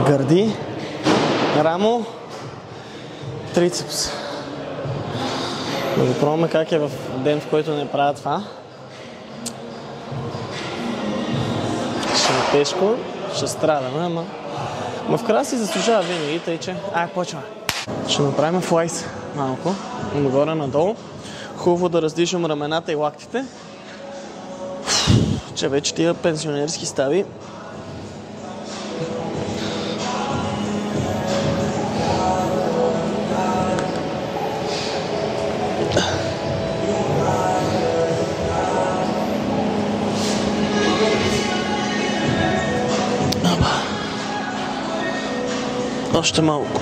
гърди, рамо, трицепс. Да го пробваме как е в ден, в който не правя това. Ще е тежко, ще страдаме, ама в края си заслужава винаги, тъй че... почваме. Ще направим флайс малко, нагоре-надолу. Хубаво да раздвижим рамената и лактите. Че вече тия пенсионерски стави. Още малко.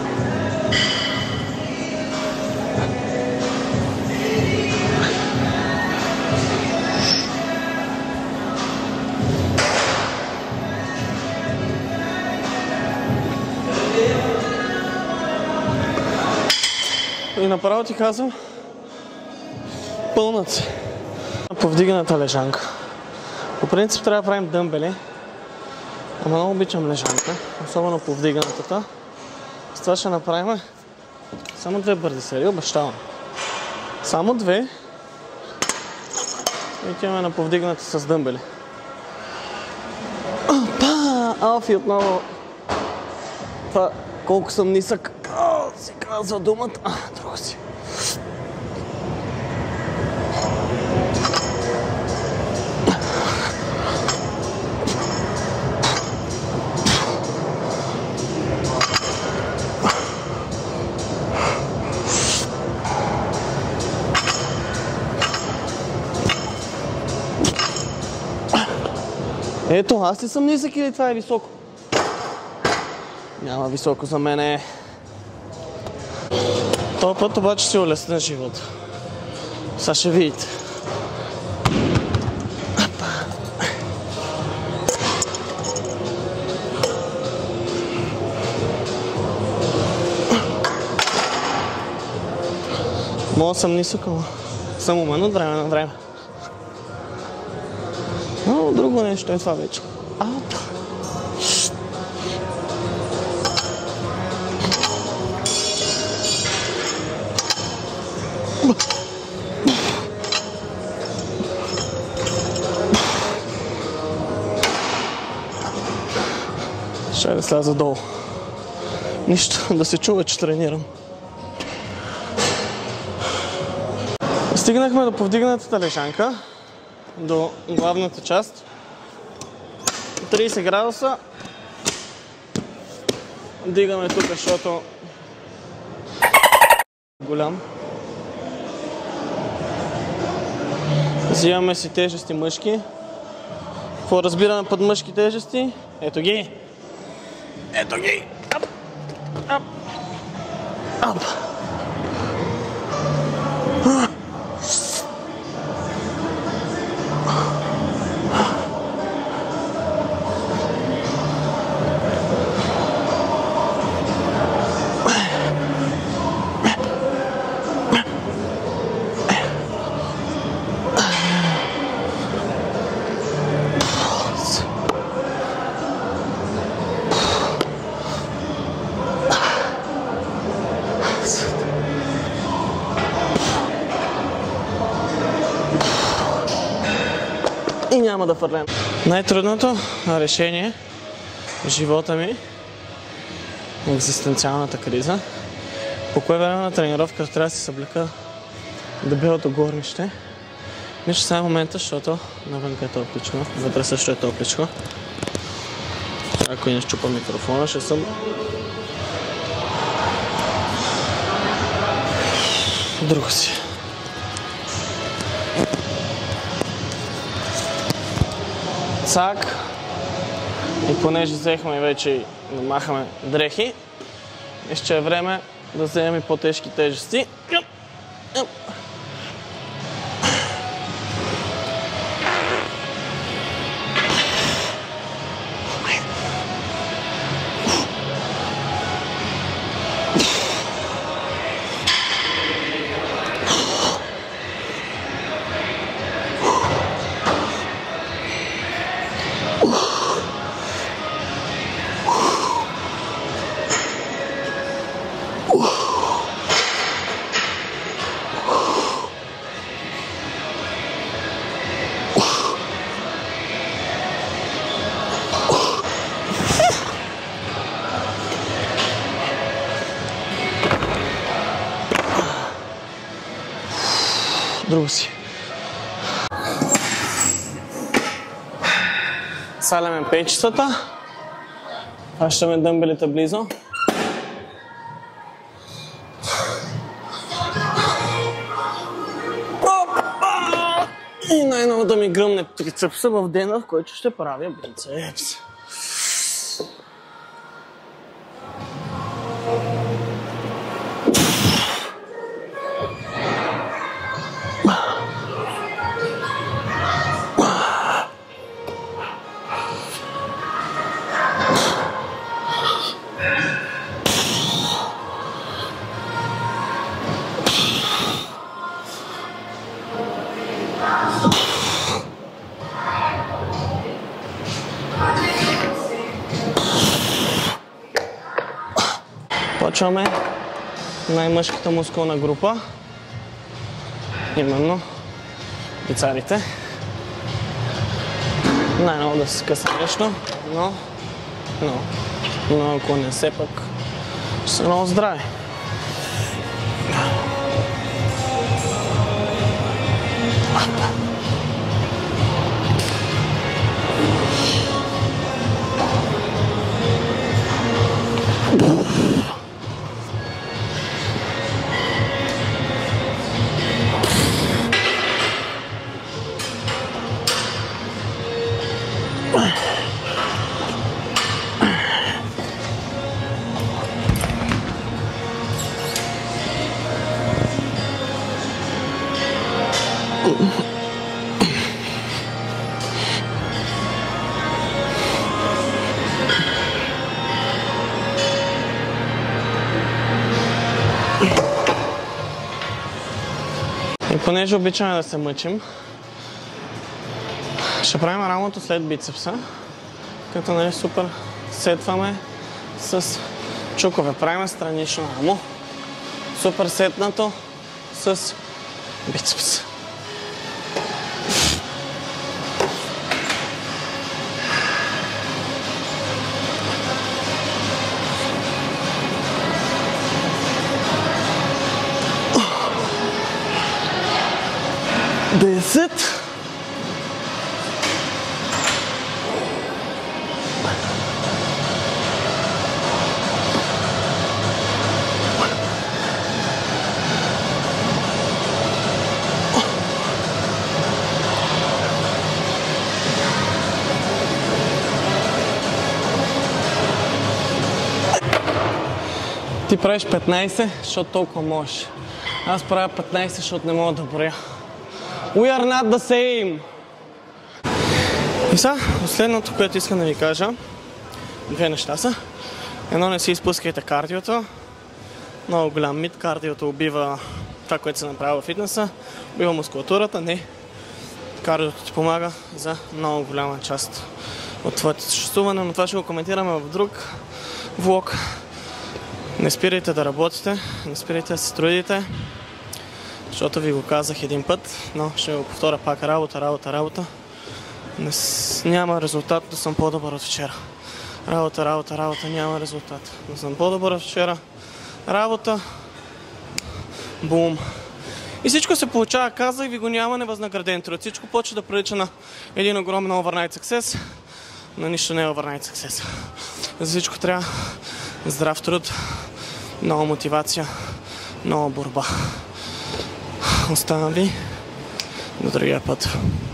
И направо ти казвам, пълнат се. Повдигната лежанка. По принцип трябва да правим дъмбели. Ама много обичам лежанка, особено повдигнатата. С това ще направим само 2 бързи серии, обещавам. Само 2. И отиваме на повдигната с дъмбели. Алфи отново. Това колко съм нисък. Си казва думата. Друго си. Ето, аз ли съм нисък или това е високо? Няма високо за мене. Този път обаче си улесня живота. Сега ще видите. Мога съм нисък, ама съм умен от време на време. Но друго нещо е това вече. Ще да сляза долу. Нищо, да се чува, че тренирам. Стигнахме до повдигнатата лежанка, до главната част. 30 градуса. Дигаме тук, защото голям. Взимаме си тежести мъжки. Какво разбираме под мъжки тежести? Ето ги! Ето ги! Ап! Ап! Ап! И няма да фърлям. Най-трудното решение в живота ми, екзистенциалната криза, по кое време на тренировка трябва да си съблека дебелото горнище. Мисля сега момента, защото навънка е топличко, вътре също е топличко. Ако не щупа микрофона, ще съм друго си. Цак. И понеже взехме вече и намахаме дрехи, ще е време да вземем и по-тежки тежести. друго си. Сваляме печицата. Хващаме дъмбелите близо. И най-ново да ми гръмне трицепса в дена, в който ще правя бицепс. Почваме най-мъжката мускулна група, именно бицарите. Най-много да се скъса нещо, но ако не се пък, ще са много здрави. И понеже обичаме да се мъчим, ще правим рамото след бицепса, като супер сетваме с чукове. Правим странично рамо, супер сетнато с бицепс. Десет. Ти правиш 15, защото толкова можеш. Аз правя 15, защото не мога да боря. We are not the same! И сега, последното, което искам да ви кажа, две неща са. Едно, не си изпускайте кардиото. Много голям мит. Кардиото убива това, което се направи в фитнеса. Убива мускулатурата. Не. Кардиото ти помага за много голяма част от твоето съществуване, но това ще го коментираме в друг влог. Не спирайте да работите, не спирайте да се трудите, защото ви го казах един път, но ще го повторя пак. Работа. Няма резултат, но съм по-добър от вчера. Работа, няма резултат, но съм по-добър от вчера. Работа, бум. И всичко се получава, казах ви го, няма невъзнаграден труд. Всичко почва да прилича на един огромен overnight success, но нищо не е overnight success. За всичко трябва здрав труд, много мотивация, много борба. Оставам ви до другия път.